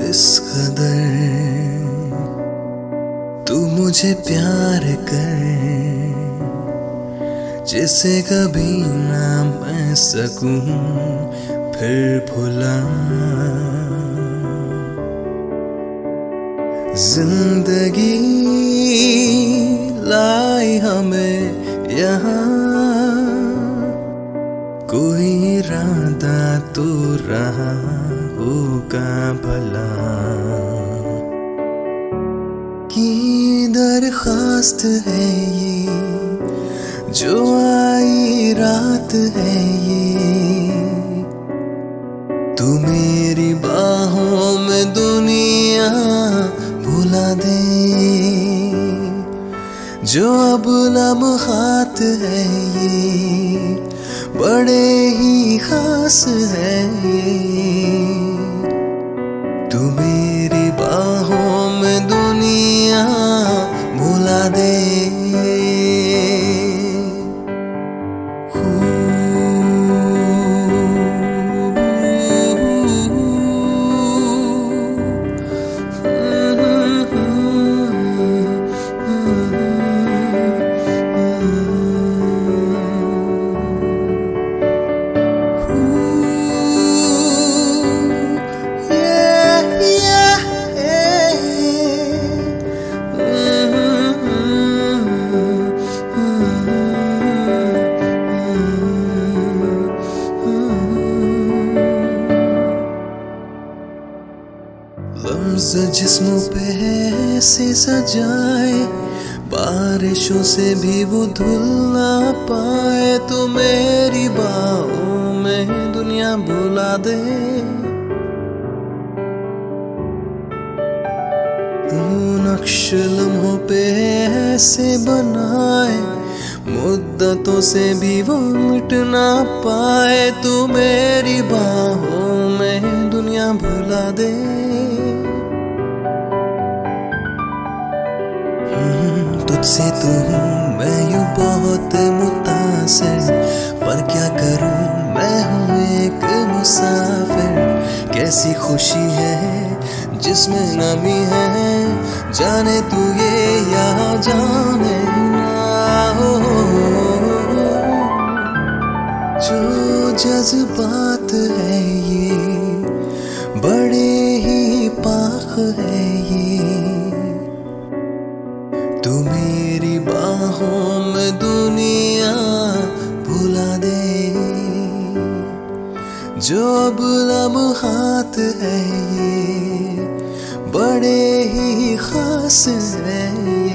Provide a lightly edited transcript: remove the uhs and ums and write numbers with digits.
इस कदर तू मुझे प्यार कर, जिसे कभी ना मैं सकूं फिर भुला। जिंदगी लाई हमें यहाँ, कोई इरादा तो रहा होगा भला। की दरखास्त है ये जो आई रात है ये, तू मेरी बाहों में दुनिया भुला दे। जो अब लम्हात है ये बड़े ही खास है ये, तू मेरी बाहों में दुनिया भुला दे। लम्ज़ जिस्मों पे ऐसे सजाए, बारिशों से भी वो धुल ना पाए। तो मेरी बाहों में दुनिया भुला दे। नक्श लम्हों पे ऐसे बनाए, मुद्दतों से भी वो मिट ना पाए। तू मेरी बाहों में दुनिया भुला दे। तुझसे तो हूँ मैं यूं बहुत मुतासिर, पर क्या करूँ मैं हूँ एक मुसाफिर। कैसी खुशी है जिसमें नमी है, जाने तू ये या जाने ना हो। जो जज्बात है ये बड़े ही पाक है ये, तू मेरी बाहों में दुनिया भुला दे। जो अब लम्हात है ये बड़े ही खास है।